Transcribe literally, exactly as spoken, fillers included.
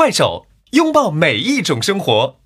快手，拥抱每一种生活。